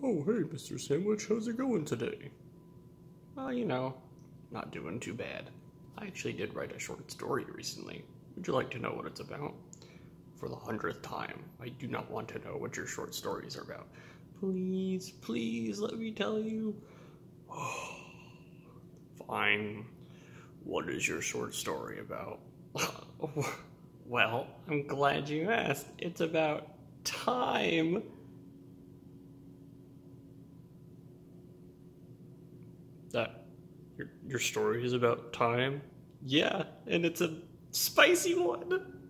Oh, hey, Mr. Sandwich, how's it going today? Well, not doing too bad. I actually did write a short story recently. Would you like to know what it's about? For the 100th time, I do not want to know what your short stories are about. Please, please, let me tell you. Fine. What is your short story about? Well, I'm glad you asked. It's about time. Your story is about time? Yeah, and it's a spicy one.